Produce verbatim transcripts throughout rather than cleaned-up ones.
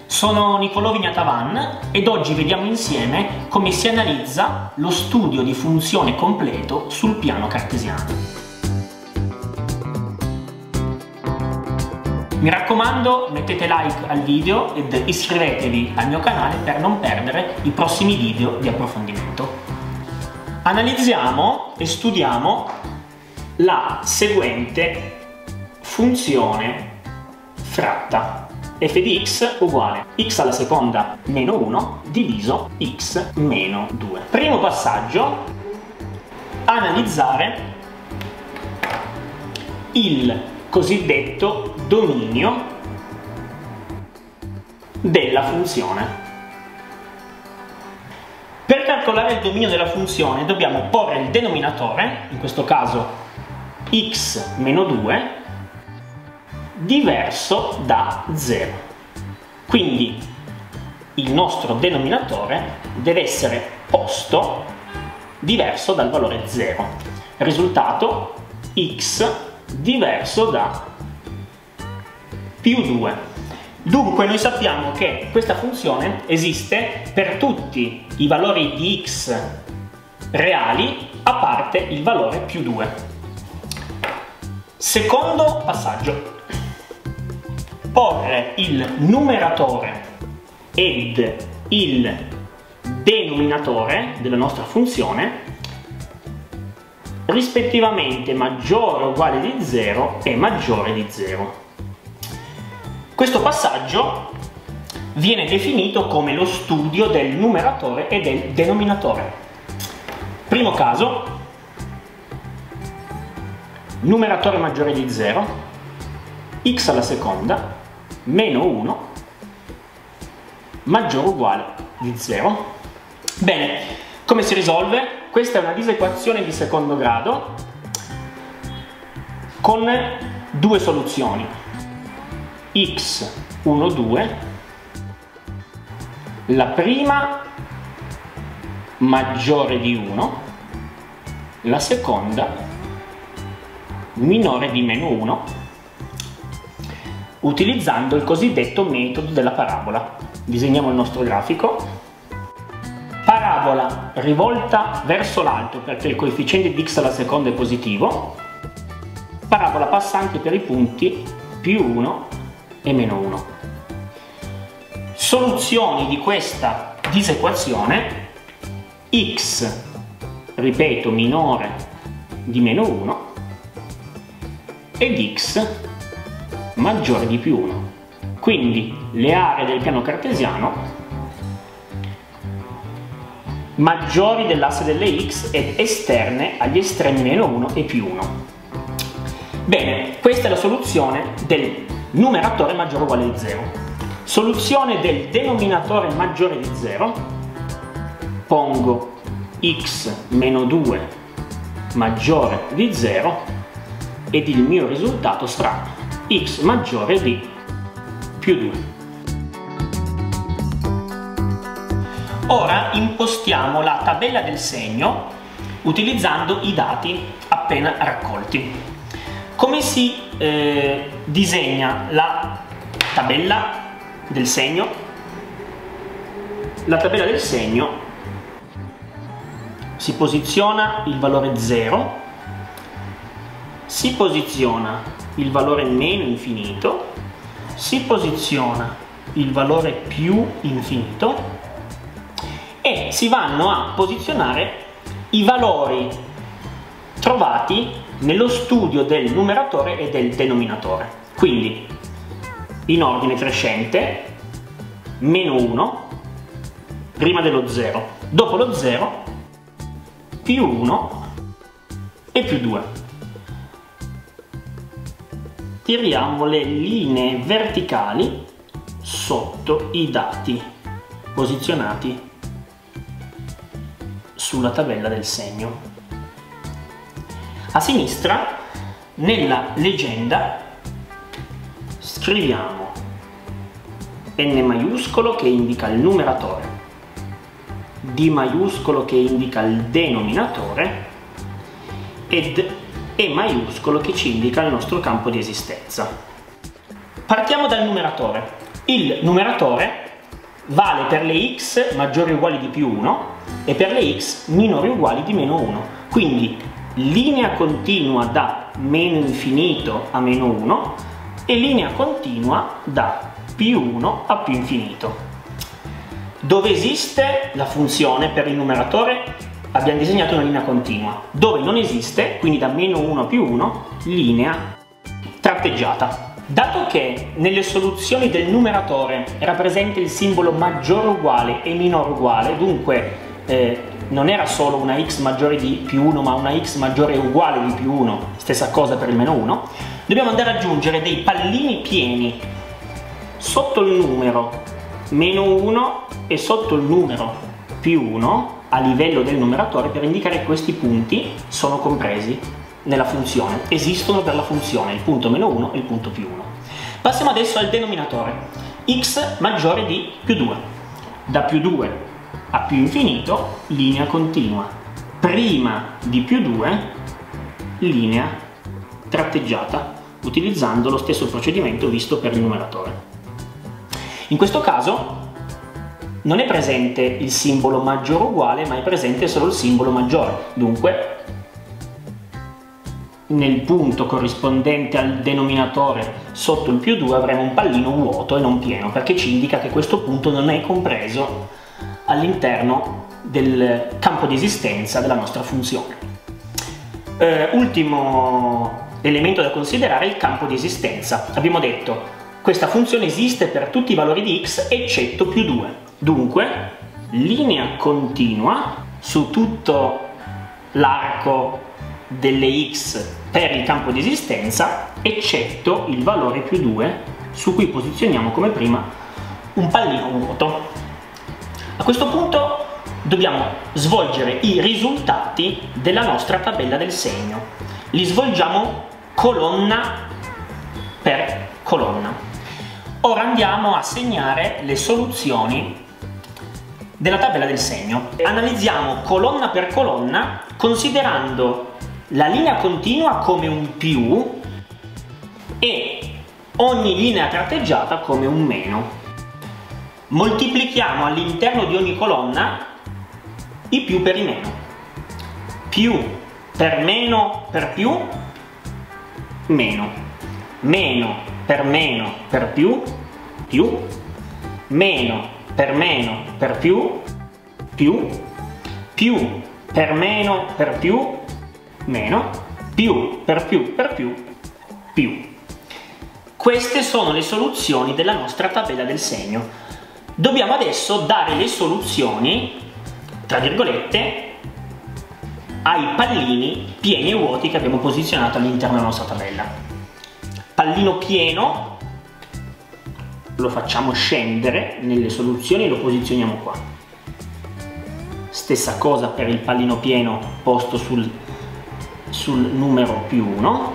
Sono Nicolò Vignatavan ed oggi vediamo insieme come si analizza lo studio di funzione completo sul piano cartesiano. Mi raccomando, mettete like al video ed iscrivetevi al mio canale per non perdere i prossimi video di approfondimento. Analizziamo e studiamo la seguente funzione fratta. F di x uguale x alla seconda meno uno diviso x meno due. Primo passaggio, analizzare il cosiddetto dominio della funzione. Per calcolare il dominio della funzione dobbiamo porre il denominatore, in questo caso x meno due, diverso da zero. Quindi il nostro denominatore deve essere posto diverso dal valore zero. Risultato x diverso da più due. Dunque noi sappiamo che questa funzione esiste per tutti i valori di x reali a parte il valore più due. Secondo passaggio, porre il numeratore ed il denominatore della nostra funzione rispettivamente maggiore o uguale di zero e maggiore di zero. Questo passaggio viene definito come lo studio del numeratore e del denominatore. Primo caso, numeratore maggiore di zero, x alla seconda meno uno maggiore o uguale di zero. Bene, come si risolve? Questa è una disequazione di secondo grado con due soluzioni: x uno, due, la prima maggiore di uno, la seconda minore di meno uno, utilizzando il cosiddetto metodo della parabola. Disegniamo il nostro grafico. Parabola rivolta verso l'alto perché il coefficiente di x alla seconda è positivo. Parabola passante per i punti più uno e meno uno. Soluzioni di questa disequazione: x, ripeto, minore di meno uno ed x maggiore di più uno. Quindi le aree del piano cartesiano maggiori dell'asse delle x ed esterne agli estremi meno uno e più uno. Bene, questa è la soluzione del numeratore maggiore o uguale di zero. Soluzione del denominatore maggiore di zero: pongo x meno due maggiore di zero ed il mio risultato sarà x maggiore di più due. Ora impostiamo la tabella del segno utilizzando i dati appena raccolti. Come si eh, disegna la tabella del segno? La tabella del segno si posiziona il valore zero, si posiziona il valore meno infinito, si posiziona il valore più infinito e si vanno a posizionare i valori trovati nello studio del numeratore e del denominatore. Quindi in ordine crescente: meno uno prima dello zero, dopo lo zero, più uno e più due. Tiriamo le linee verticali sotto i dati posizionati sulla tabella del segno. A sinistra, nella legenda, scriviamo N maiuscolo che indica il numeratore, D maiuscolo che indica il denominatore ed E maiuscolo che ci indica il nostro campo di esistenza. Partiamo dal numeratore. Il numeratore vale per le x maggiori o uguali di più uno e per le x minori o uguali di meno uno. Quindi linea continua da meno infinito a meno uno e linea continua da più uno a più infinito. Dove esiste la funzione per il numeratore abbiamo disegnato una linea continua. Dove non esiste, quindi da meno uno a più uno, linea tratteggiata. Dato che nelle soluzioni del numeratore era presente il simbolo maggiore o uguale e minore uguale, dunque eh, non era solo una x maggiore di più uno ma una x maggiore o uguale di più uno, stessa cosa per il meno uno, dobbiamo andare ad aggiungere dei pallini pieni sotto il numero meno uno e sotto il numero più uno a livello del numeratore per indicare che questi punti sono compresi nella funzione, esistono per la funzione, il punto meno uno e il punto più uno. Passiamo adesso al denominatore, x maggiore di più due. Da più due a più infinito, linea continua. Prima di più due, linea tratteggiata, utilizzando lo stesso procedimento visto per il numeratore. In questo caso non è presente il simbolo maggiore o uguale, ma è presente solo il simbolo maggiore. Dunque, nel punto corrispondente al denominatore sotto il più due avremo un pallino vuoto e non pieno, perché ci indica che questo punto non è compreso all'interno del campo di esistenza della nostra funzione. Eh, ultimo elemento da considerare è il campo di esistenza. Abbiamo detto questa funzione esiste per tutti i valori di x eccetto più due. Dunque, linea continua su tutto l'arco delle x per il campo di esistenza, eccetto il valore più due, su cui posizioniamo come prima un pallino vuoto. A questo punto dobbiamo svolgere i risultati della nostra tabella del segno. Li svolgiamo colonna per colonna. Ora andiamo a segnare le soluzioni della tabella del segno. Analizziamo colonna per colonna considerando la linea continua come un più e ogni linea tratteggiata come un meno. Moltiplichiamo all'interno di ogni colonna i più per i meno. Più per meno per più, meno. Meno per meno per più, più. Meno per meno per più, più. Più per meno per più, meno. Più per più per più, più. Queste sono le soluzioni della nostra tabella del segno. Dobbiamo adesso dare le soluzioni, tra virgolette, ai pallini pieni e vuoti che abbiamo posizionato all'interno della nostra tabella. Pallino pieno lo facciamo scendere nelle soluzioni e lo posizioniamo qua. Stessa cosa per il pallino pieno posto sul, sul numero più uno.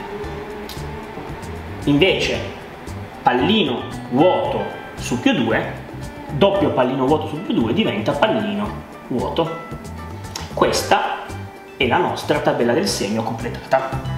Invece pallino vuoto su più due, doppio pallino vuoto su più due diventa pallino vuoto. Questa è la nostra tabella del segno completata.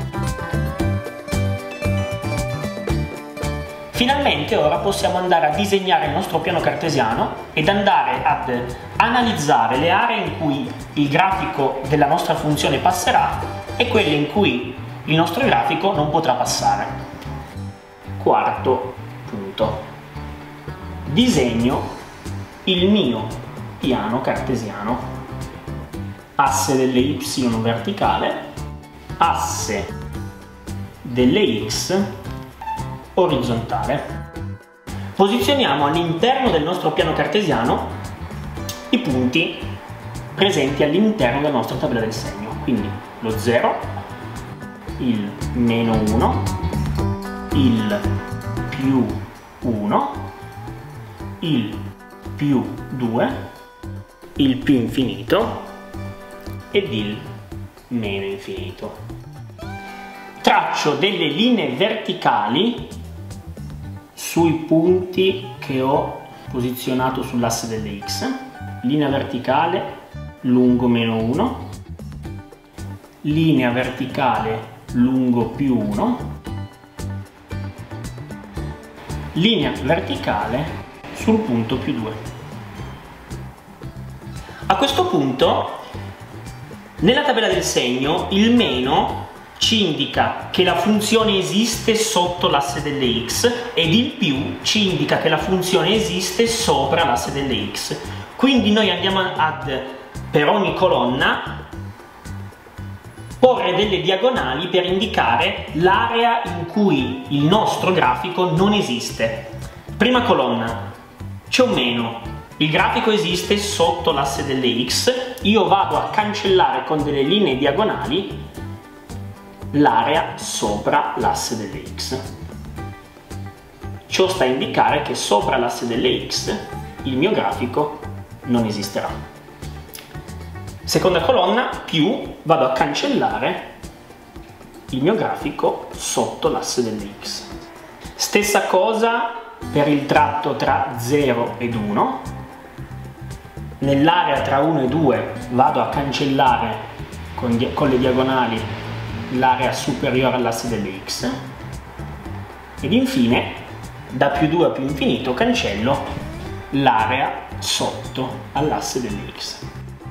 Finalmente ora possiamo andare a disegnare il nostro piano cartesiano ed andare ad analizzare le aree in cui il grafico della nostra funzione passerà e quelle in cui il nostro grafico non potrà passare. Quarto punto. Disegno il mio piano cartesiano. Asse delle y verticale, asse delle x orizzontale. Posizioniamo all'interno del nostro piano cartesiano i punti presenti all'interno della nostra tabella del segno. Quindi lo zero, il meno uno, il più uno, il più due, il più infinito ed il meno infinito. Traccio delle linee verticali sui punti che ho posizionato sull'asse delle x. Linea verticale lungo meno uno, linea verticale lungo più uno, linea verticale sul punto più due. A questo punto, nella tabella del segno, il meno ci indica che la funzione esiste sotto l'asse delle x ed il più ci indica che la funzione esiste sopra l'asse delle x. Quindi noi andiamo ad, per ogni colonna, porre delle diagonali per indicare l'area in cui il nostro grafico non esiste. Prima colonna, c'è un meno, il grafico esiste sotto l'asse delle x, io vado a cancellare con delle linee diagonali l'area sopra l'asse delle x. Ciò sta a indicare che sopra l'asse delle x il mio grafico non esisterà. Seconda colonna, più, vado a cancellare il mio grafico sotto l'asse delle x. Stessa cosa per il tratto tra zero ed uno. Nell'area tra uno e due vado a cancellare con, con le diagonali l'area superiore all'asse delle x. Ed infine, da più due a più infinito, cancello l'area sotto all'asse delle x.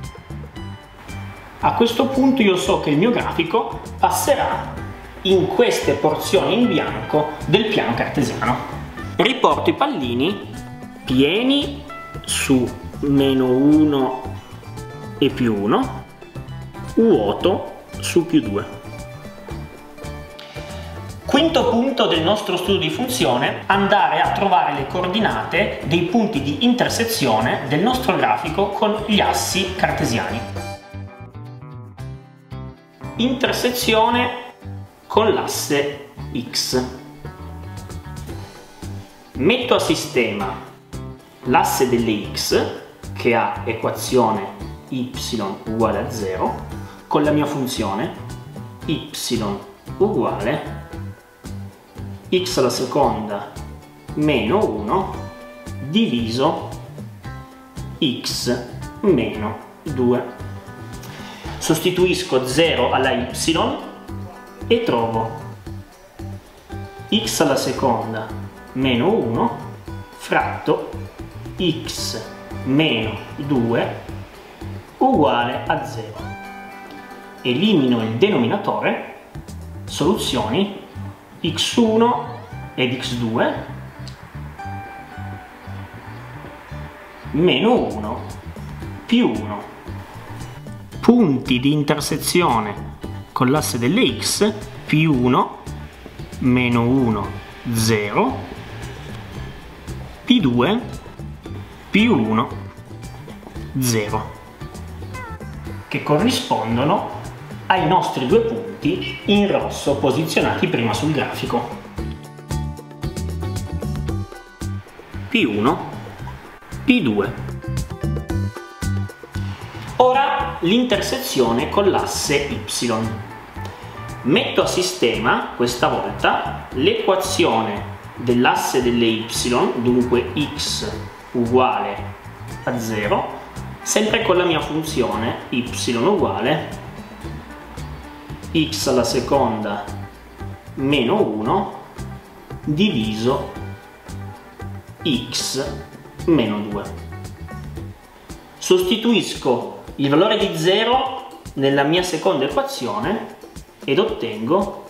A questo punto io so che il mio grafico passerà in queste porzioni in bianco del piano cartesiano. Riporto i pallini pieni su meno uno e più uno, vuoto su più due. Quinto punto del nostro studio di funzione: andare a trovare le coordinate dei punti di intersezione del nostro grafico con gli assi cartesiani. Intersezione con l'asse x. Metto a sistema l'asse delle x, che ha equazione y uguale a zero, con la mia funzione y uguale x alla seconda meno uno diviso x meno due. Sostituisco zero alla y e trovo x alla seconda meno uno fratto x meno due uguale a zero. Elimino il denominatore, soluzioni x uno ed x due meno uno più uno. Punti di intersezione con l'asse delle x, più uno meno uno zero, più due più uno zero, che corrispondono ai nostri due punti in rosso posizionati prima sul grafico. P uno, P due. Ora l'intersezione con l'asse y. Metto a sistema, questa volta, l'equazione dell'asse delle y, dunque x uguale a zero, sempre con la mia funzione y uguale x alla seconda meno uno diviso x meno due. Sostituisco il valore di zero nella mia seconda equazione ed ottengo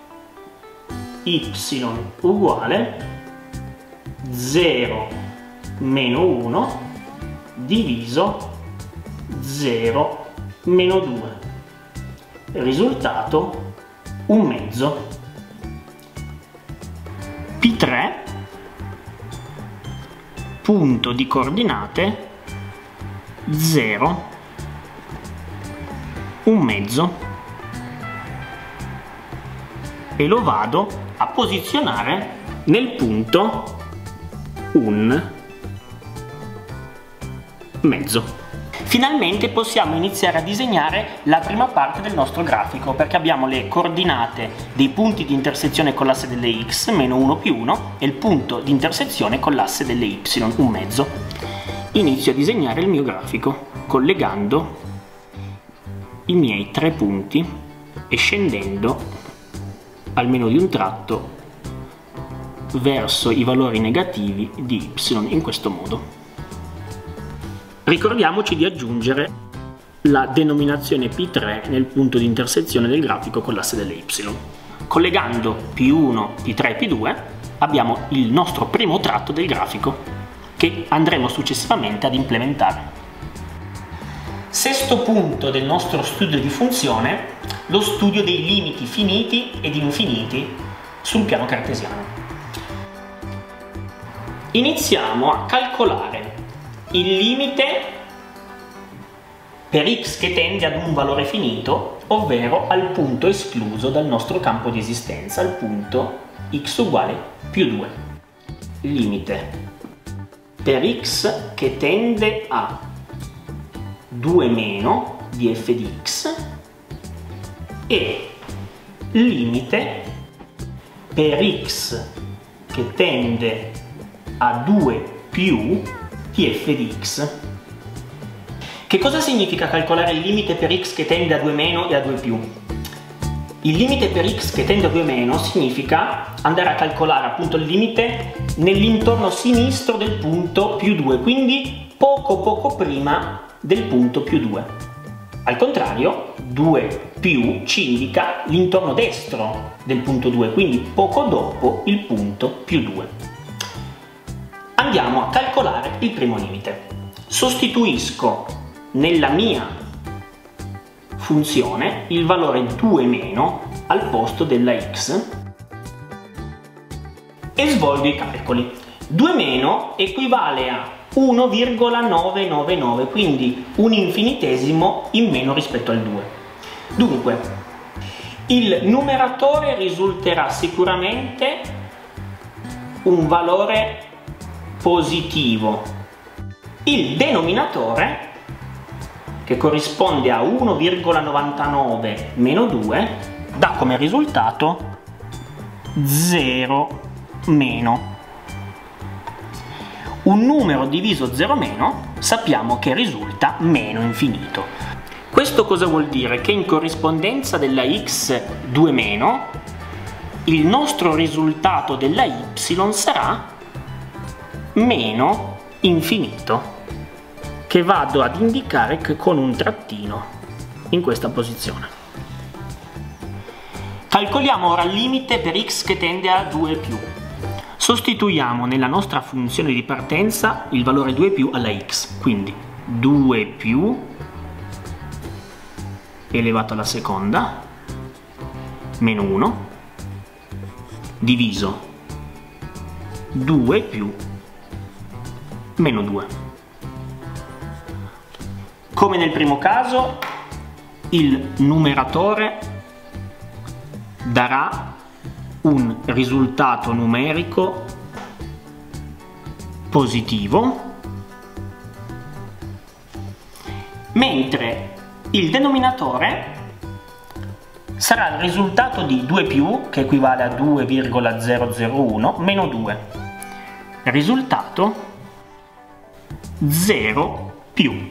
y uguale zero meno uno diviso zero meno due. Risultato un mezzo. P tre, punto di coordinate zero, un mezzo, e lo vado a posizionare nel punto un mezzo. Finalmente possiamo iniziare a disegnare la prima parte del nostro grafico, perché abbiamo le coordinate dei punti di intersezione con l'asse delle x, meno uno più uno, e il punto di intersezione con l'asse delle y, un mezzo. Inizio a disegnare il mio grafico, collegando i miei tre punti e scendendo almeno di un tratto verso i valori negativi di y in questo modo. Ricordiamoci di aggiungere la denominazione P tre nel punto di intersezione del grafico con l'asse delle y. Collegando P uno, P tre e P due abbiamo il nostro primo tratto del grafico che andremo successivamente ad implementare. Sesto punto del nostro studio di funzione, lo studio dei limiti finiti ed infiniti sul piano cartesiano. Iniziamo a calcolare il limite per x che tende ad un valore finito, ovvero al punto escluso dal nostro campo di esistenza, al punto x uguale più due. Limite per x che tende a due meno di f di x e limite per x che tende a due più di f di x. Che cosa significa calcolare il limite per x che tende a due meno e a due più? Il limite per x che tende a due meno significa andare a calcolare appunto il limite nell'intorno sinistro del punto più due, quindi poco poco prima del punto più due. Al contrario, due più ci indica l'intorno destro del punto due, quindi poco dopo il punto più due. Andiamo a calcolare il primo limite. Sostituisco nella mia funzione il valore due meno al posto della x e svolgo i calcoli. due meno equivale a uno virgola novecentonovantanove, quindi un infinitesimo in meno rispetto al due. Dunque, il numeratore risulterà sicuramente un valore positivo. Il denominatore, che corrisponde a uno virgola novantanove meno due, dà come risultato zero meno. Un numero diviso zero meno sappiamo che risulta meno infinito. Questo cosa vuol dire? Che in corrispondenza della x due meno il nostro risultato della y sarà meno infinito, che vado ad indicare con un trattino in questa posizione. Calcoliamo ora il limite per x che tende a due più. Sostituiamo nella nostra funzione di partenza il valore due più alla x, quindi due più elevato alla seconda meno uno diviso due più meno due. Come nel primo caso, il numeratore darà un risultato numerico positivo, mentre il denominatore sarà il risultato di due più, che equivale a due virgola zero zero uno, meno due. Risultato zero più.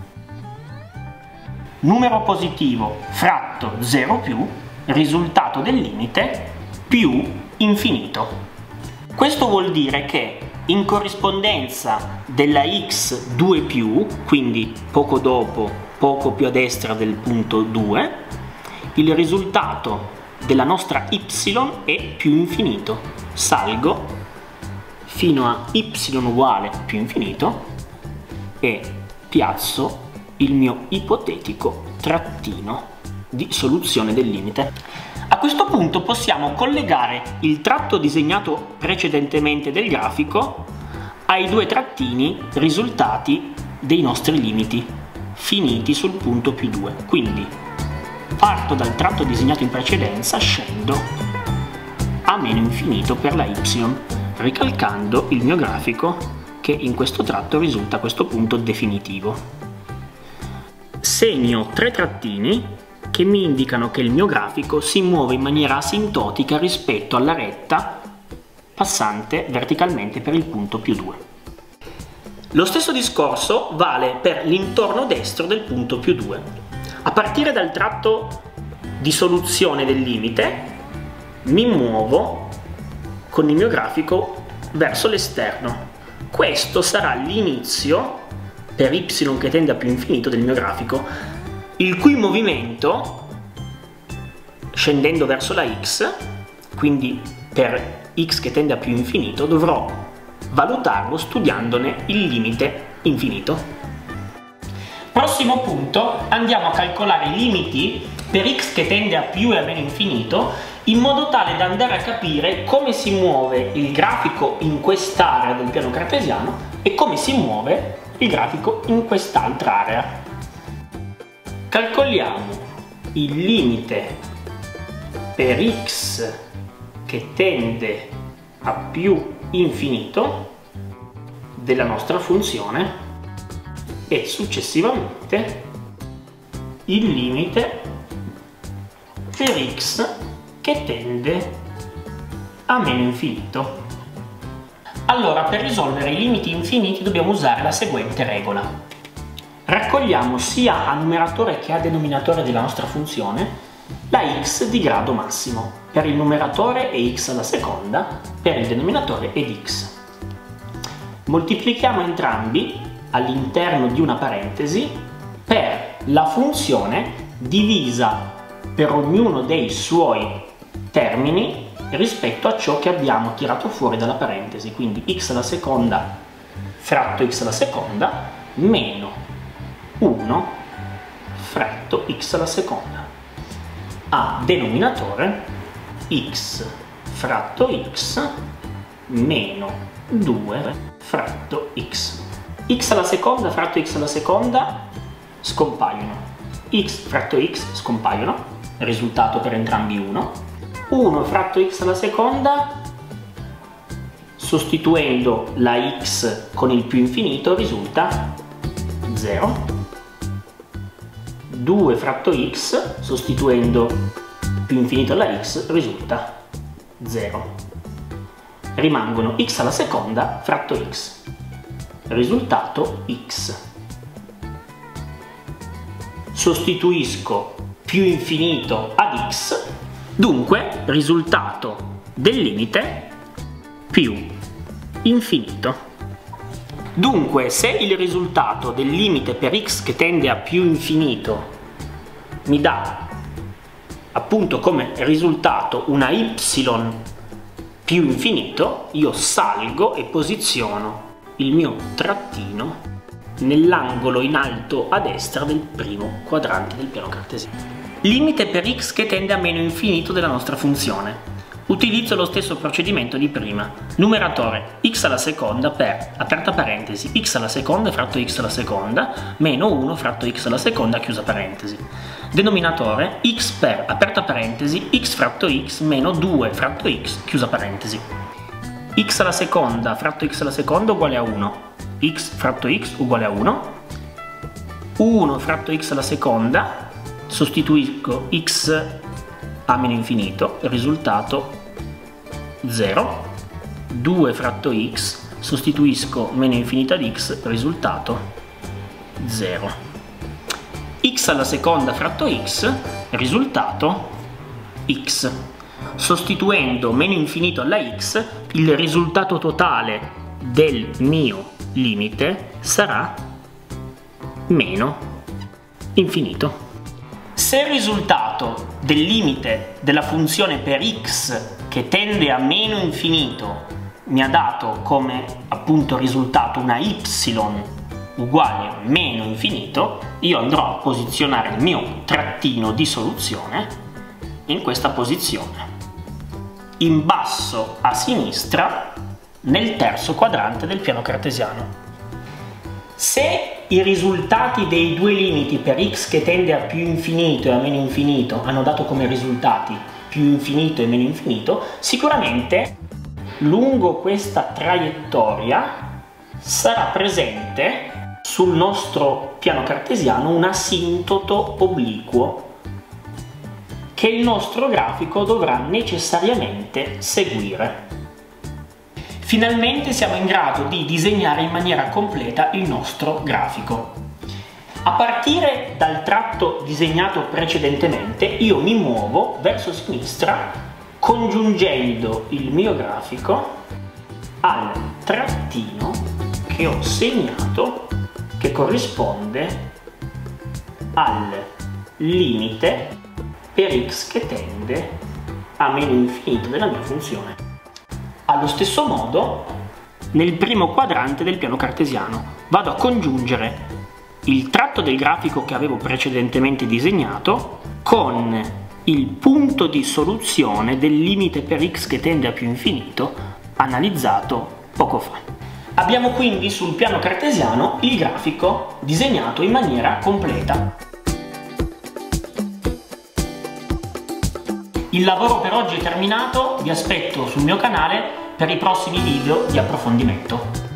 Numero positivo fratto zero più, risultato del limite più infinito. Questo vuol dire che in corrispondenza della x due più, quindi poco dopo, poco più a destra del punto due, il risultato della nostra y è più infinito. Salgo fino a y uguale più infinito e piazzo il mio ipotetico trattino di soluzione del limite. A questo punto possiamo collegare il tratto disegnato precedentemente del grafico ai due trattini risultati dei nostri limiti finiti sul punto più due. Quindi parto dal tratto disegnato in precedenza, scendo a meno infinito per la y, ricalcando il mio grafico che in questo tratto risulta a questo punto definitivo. Segno tre trattini che mi indicano che il mio grafico si muove in maniera asintotica rispetto alla retta passante verticalmente per il punto più due. Lo stesso discorso vale per l'intorno destro del punto più due. A partire dal tratto di soluzione del limite mi muovo con il mio grafico verso l'esterno. Questo sarà l'inizio per y che tende a più infinito del mio grafico, il cui movimento, scendendo verso la x, quindi per x che tende a più infinito, dovrò valutarlo studiandone il limite infinito. Prossimo punto, andiamo a calcolare i limiti per x che tende a più e a meno infinito, in modo tale da andare a capire come si muove il grafico in quest'area del piano cartesiano e come si muove il grafico in quest'altra area. Calcoliamo il limite per x che tende a più infinito della nostra funzione e successivamente il limite per x che tende a meno infinito. Allora, per risolvere i limiti infiniti dobbiamo usare la seguente regola. Raccogliamo sia a numeratore che a denominatore della nostra funzione la x di grado massimo. Per il numeratore è x alla seconda, per il denominatore è dx. Moltiplichiamo entrambi all'interno di una parentesi per la funzione divisa per ognuno dei suoi termini rispetto a ciò che abbiamo tirato fuori dalla parentesi, quindi x alla seconda fratto x alla seconda meno uno fratto x alla seconda. A denominatore x fratto x meno due fratto x. X alla seconda fratto x alla seconda scompaiono, x fratto x scompaiono, risultato per entrambi uno. uno fratto x alla seconda, sostituendo la x con il più infinito risulta zero. due fratto x, sostituendo più infinito alla x, risulta zero. Rimangono x alla seconda fratto x, risultato x. Sostituisco più infinito ad x, dunque risultato del limite più infinito. Dunque, se il risultato del limite per x che tende a più infinito mi dà appunto come risultato una y più infinito, io salgo e posiziono il mio trattino nell'angolo in alto a destra del primo quadrante del piano cartesiano. Limite per x che tende a meno infinito della nostra funzione. Utilizzo lo stesso procedimento di prima. Numeratore x alla seconda per, aperta parentesi, x alla seconda fratto x alla seconda meno uno fratto x alla seconda chiusa parentesi. Denominatore x per, aperta parentesi, x fratto x meno due fratto x chiusa parentesi. X alla seconda fratto x alla seconda uguale a uno. X fratto x uguale a uno. uno fratto x alla seconda, sostituisco x a meno infinito, il risultato zero. due fratto x, sostituisco meno infinito ad x, risultato zero. X alla seconda fratto x, risultato x. Sostituendo meno infinito alla x, il risultato totale del mio limite sarà meno infinito. Se il risultato del limite della funzione per x che tende a meno infinito mi ha dato come appunto risultato una y uguale a meno infinito, io andrò a posizionare il mio trattino di soluzione in questa posizione, in basso a sinistra nel terzo quadrante del piano cartesiano. Se i risultati dei due limiti per x che tende a più infinito e a meno infinito hanno dato come risultati più infinito e meno infinito, sicuramente lungo questa traiettoria sarà presente sul nostro piano cartesiano un asintoto obliquo che il nostro grafico dovrà necessariamente seguire. Finalmente siamo in grado di disegnare in maniera completa il nostro grafico. A partire dal tratto disegnato precedentemente, io mi muovo verso sinistra congiungendo il mio grafico al trattino che ho segnato, che corrisponde al limite per x che tende a meno infinito della mia funzione. Allo stesso modo, nel primo quadrante del piano cartesiano vado a congiungere il tratto del grafico che avevo precedentemente disegnato con il punto di soluzione del limite per x che tende a più infinito analizzato poco fa. Abbiamo quindi sul piano cartesiano il grafico disegnato in maniera completa. Il lavoro per oggi è terminato, vi aspetto sul mio canale per i prossimi video di approfondimento.